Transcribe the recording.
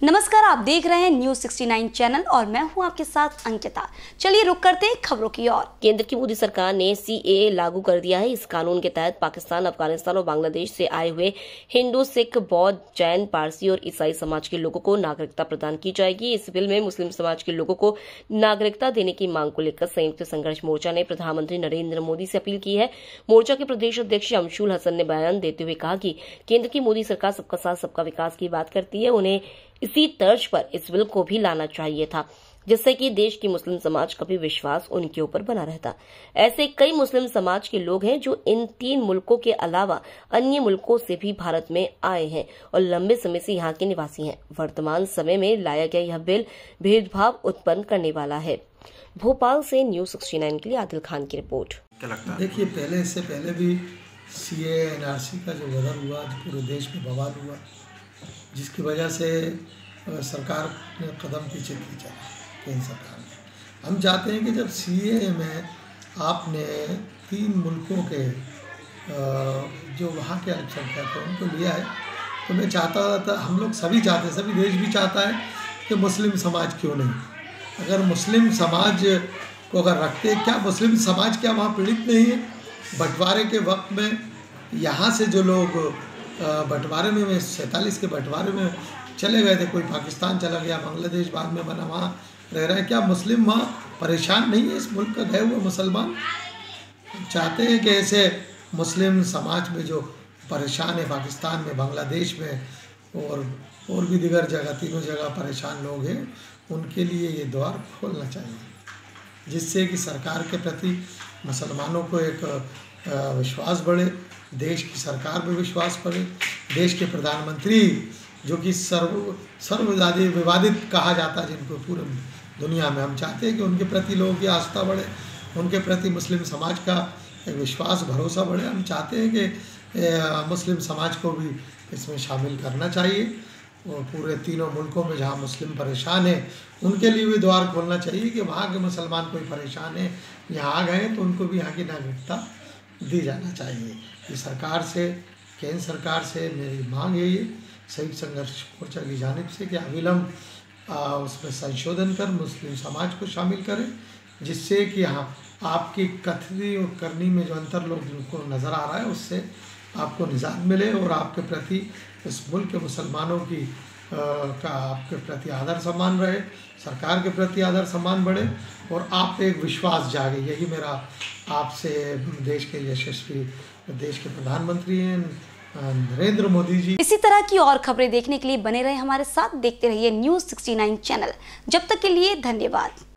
नमस्कार, आप देख रहे हैं न्यूज 69 चैनल और मैं हूं आपके साथ अंकिता। चलिए रुक करते हैं खबरों की ओर। केंद्र की मोदी सरकार ने सीएए लागू कर दिया है। इस कानून के तहत पाकिस्तान, अफगानिस्तान और बांग्लादेश से आए हुए हिंदू, सिख, बौद्ध, जैन, पारसी और ईसाई समाज के लोगों को नागरिकता प्रदान की जाएगी। इस बिल में मुस्लिम समाज के लोगों को नागरिकता देने की मांग को लेकर संयुक्त संघर्ष मोर्चा ने प्रधानमंत्री नरेंद्र मोदी से अपील की है। मोर्चा के प्रदेश अध्यक्ष अमशुल हसन ने बयान देते हुए कहा कि केंद्र की मोदी सरकार सबका साथ सबका विकास की बात करती है। उन्हें इसी तर्ज पर इस बिल को भी लाना चाहिए था, जिससे कि देश की मुस्लिम समाज का भी विश्वास उनके ऊपर बना रहता। ऐसे कई मुस्लिम समाज के लोग हैं जो इन 3 मुल्कों के अलावा अन्य मुल्कों से भी भारत में आए हैं और लंबे समय से यहाँ के निवासी हैं। वर्तमान समय में लाया गया यह बिल भेदभाव उत्पन्न करने वाला है। भोपाल से न्यूज 69 के लिए आदिल खान की रिपोर्ट। क्या लगता है? देखिए, इससे पहले भी सीए एनआरसी का जो गदर हुआ, पूरे देश में बवाल हुआ, जिसकी वजह से सरकार ने कदम पीछे खींचा, केंद्र सरकार ने। हम चाहते हैं कि जब सीए में आपने 3 मुल्कों के जो वहाँ के अल्पसंख्यक हैं उनको लिया है, तो मैं चाहता था, हम लोग सभी चाहते हैं, सभी देश भी चाहता है कि मुस्लिम समाज क्यों नहीं। अगर मुस्लिम समाज को अगर रखते, क्या मुस्लिम समाज क्या वहाँ पीड़ित नहीं है? बंटवारे के वक्त में यहाँ से जो लोग बंटवारे में 47 के बंटवारे में चले गए थे, कोई पाकिस्तान चला गया, बांग्लादेश बाद में बना, वहाँ रह रहा है, क्या मुस्लिम वहाँ परेशान नहीं है? इस मुल्क का गए हुए मुसलमान चाहते हैं कि ऐसे मुस्लिम समाज में जो परेशान है, पाकिस्तान में, बांग्लादेश में और भी दीगर जगह, तीनों जगह परेशान लोग हैं, उनके लिए ये द्वार खोलना चाहिए, जिससे कि सरकार के प्रति मुसलमानों को एक विश्वास बढ़े, देश की सरकार पर विश्वास बढ़े, देश के प्रधानमंत्री जो कि सर्ववादी विवादित कहा जाता है, जिनको पूरे दुनिया में, हम चाहते हैं कि उनके प्रति लोगों की आस्था बढ़े, उनके प्रति मुस्लिम समाज का एक विश्वास, भरोसा बढ़े। हम चाहते हैं कि मुस्लिम समाज को भी इसमें शामिल करना चाहिए और पूरे तीनों मुल्कों में जहाँ मुस्लिम परेशान है उनके लिए भी द्वार खोलना चाहिए कि वहाँ के मुसलमान कोई परेशान है, यहाँ आ गए तो उनको भी यहाँ की नागरिकता दी जाना चाहिए। ये सरकार से, केंद्र सरकार से मेरी मांग है, ये संयुक्त संघर्ष मोर्चा की जानिब से, कि अविलंब उसमें संशोधन कर मुस्लिम समाज को शामिल करें, जिससे कि हाँ, आपकी कथनी और करनी में जो अंतर लोगों को नज़र आ रहा है उससे आपको निजात मिले और आपके प्रति, इस मुल्क के मुसलमानों की का आपके प्रति आदर सम्मान रहे, सरकार के प्रति आदर सम्मान बढ़े और आप पे एक विश्वास जागे। यही मेरा आपसे, देश के यशस्वी देश के प्रधानमंत्री हैं नरेंद्र मोदी जी। इसी तरह की और खबरें देखने के लिए बने रहे हमारे साथ, देखते रहिए न्यूज 69 चैनल। जब तक के लिए धन्यवाद।